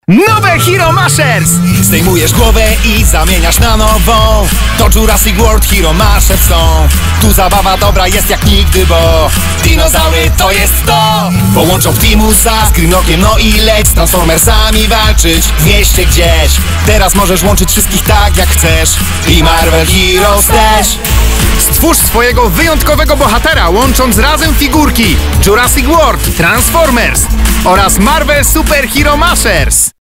Nowe Hero Mashers! Zdejmujesz głowę i zamieniasz na nową. To Jurassic World Hero Mashers są. Tu zabawa dobra jest jak nigdy, bo dinozaury to jest to. Połączą Optimusa z Grimlockiem, no i leć z Transformersami walczyć w mieście gdzieś. Teraz możesz łączyć wszystkich tak jak chcesz. I Marvel Heroes też. Stwórz swojego wyjątkowego bohatera, łącząc razem figurki Jurassic World, Transformers oraz Marvel Super Hero Mashers.